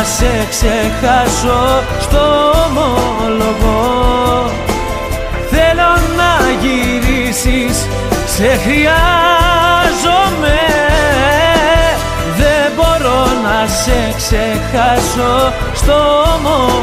σε ξεχάσω, στο ομολογώ. Θέλω να γυρίσεις, σε χρειάζομαι. Δεν μπορώ να σε ξεχάσω, στο ομολογώ.